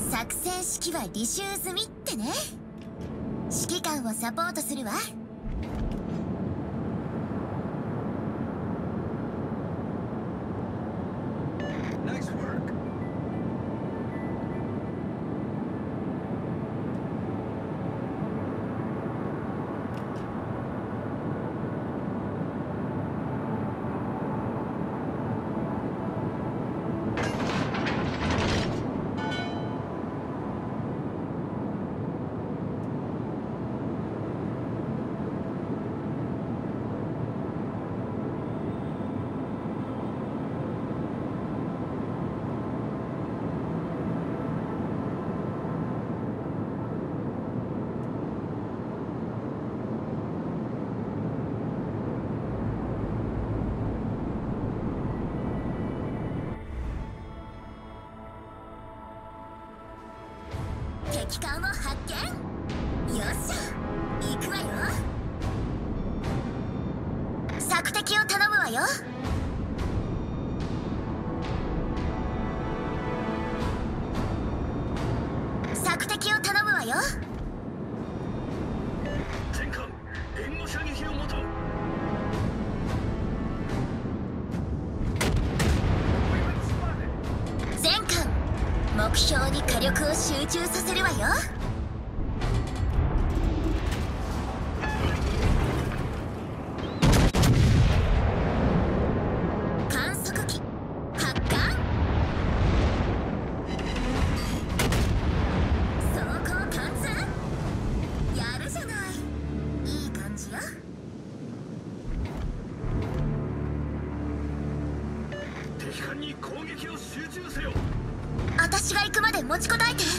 作戦指揮は履修済みってね。指揮官をサポートするわ。敵艦を発見。よっしゃ、行くわよ。索敵を頼むわよ。索敵を頼むわよ。 全艦援護射撃を求む。 全艦目標に火力を集中させるわよ。観測機発艦。装甲貫通。やるじゃない。いい感じよ。 敵艦に攻撃を集中せよ。 私が行くまで持ちこたえて。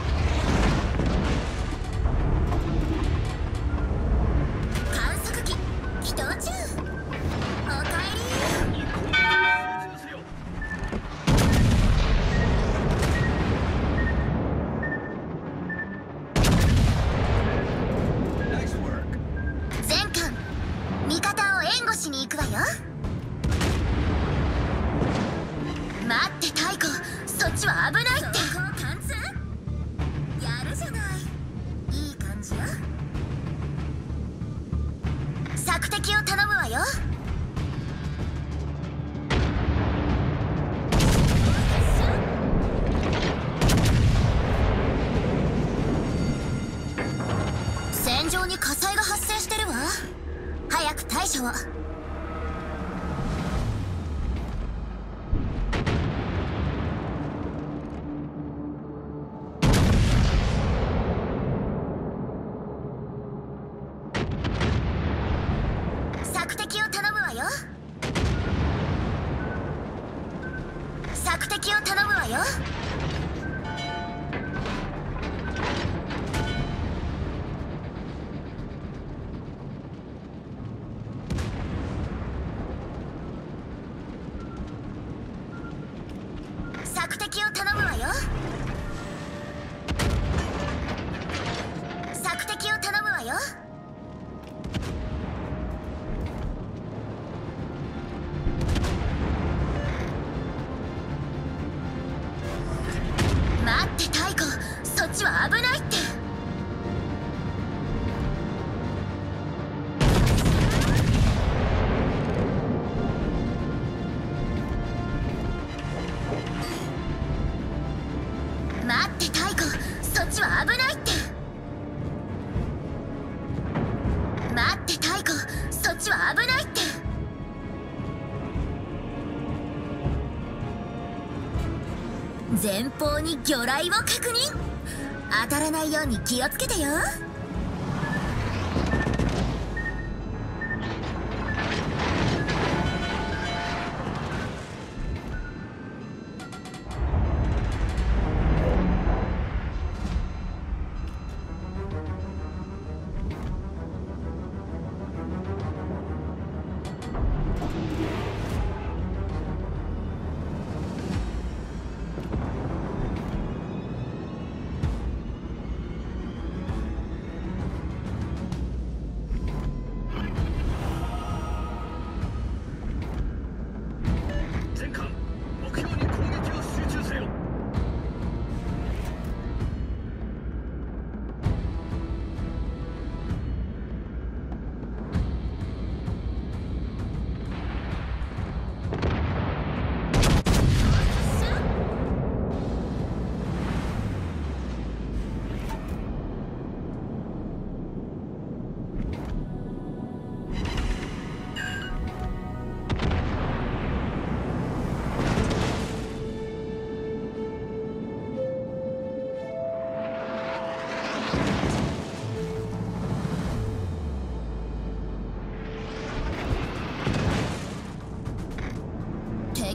観測機起動中。おかえり。 に攻撃を集中せよ。 全艦味方を援護しに行くわよ。待って太鼓、そっちは危ないって。やるじゃない。いい感じよ。索敵を頼むわよ。戦場に火災が発生してるわ。早く対処を。索敵を頼むわよ。索敵を頼むわよ。索敵を頼むわよ。索敵を頼むわよ。待って太鼓、そっちは危ないって。待って太鼓、そっちは危ないって。待って太鼓、そっちは危ないって。前方に魚雷を確認。当たらないように気をつけてよ。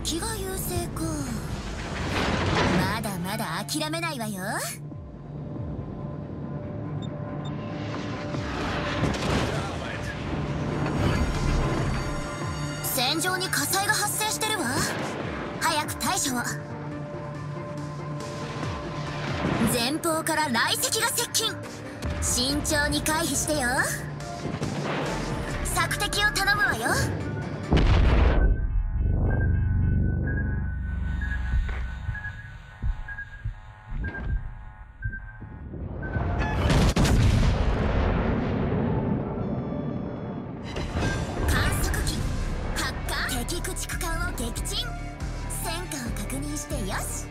敵が優勢か。まだまだ諦めないわよ。戦場に火災が発生してるわ。早く対処を。前方から雷石が接近。慎重に回避してよ。索敵を頼むわよ。観測機発艦。敵駆逐艦を撃沈。戦果を確認してよし。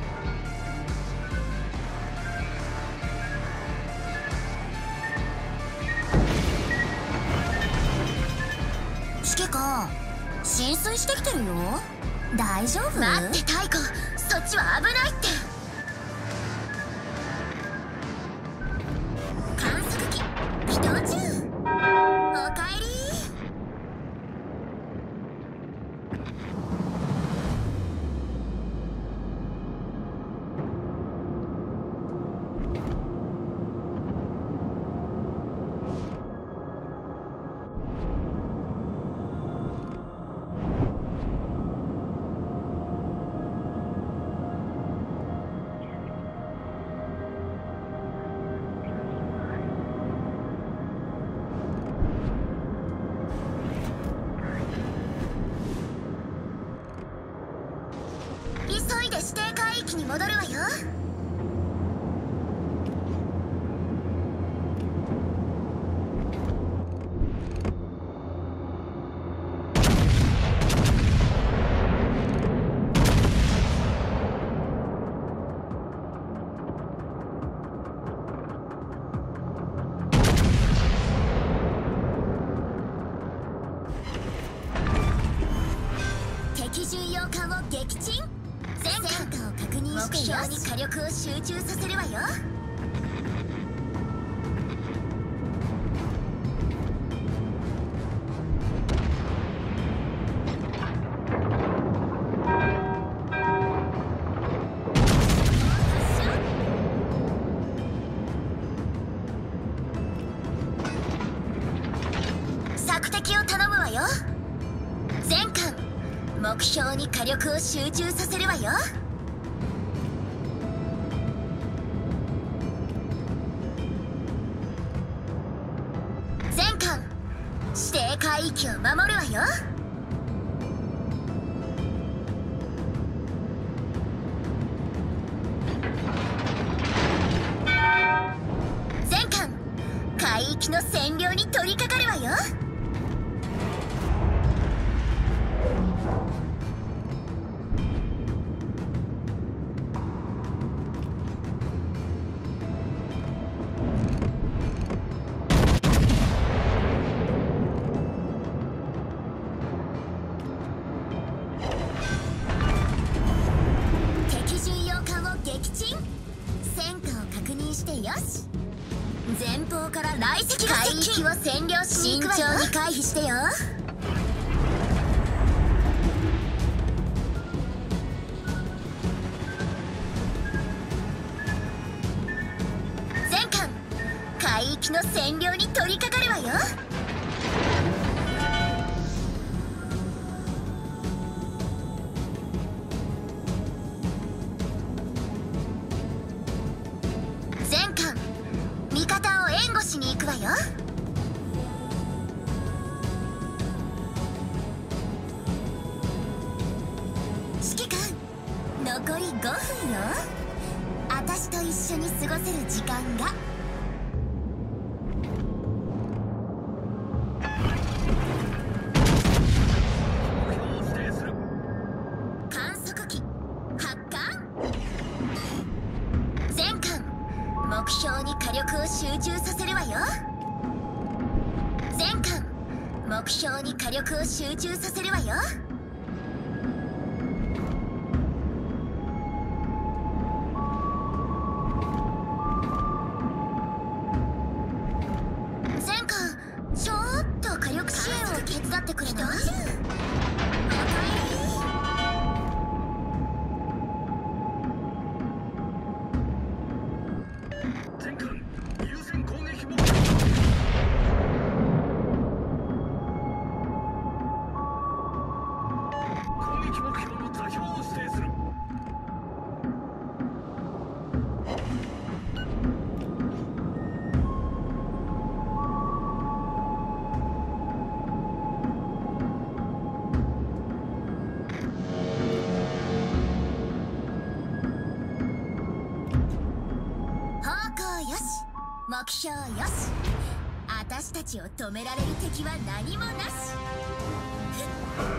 指揮官、浸水してきてるよ。大丈夫？待って太鼓、そっちは危ないって。観測機起動中。おかえり。急いで指定海域に戻るわよ。敵巡洋艦を撃沈。戦果を確認して目標に火力を集中させるわよ。索敵を頼むわよ。全艦目標に火力を集中させるわよ。全艦指定海域を守るわよ。全艦海域の占領に取り掛かるわよ。よし。前方から雷石が接近。海域を占領しに行くわよ。慎重に回避してよ。全艦海域の占領に取り掛かるわよ。味方を援護しに行くわよ。指揮官、残り5分よ。私と一緒に過ごせる時間が。観測機発艦。全艦目標に火力を集中させるわよ。全艦目標に火力を集中させるわよ。全艦ちょっと火力支援を手伝ってくれた？おかえり。 的目標の座標を指定する。 目標よし。私たちを止められる敵は何もなし。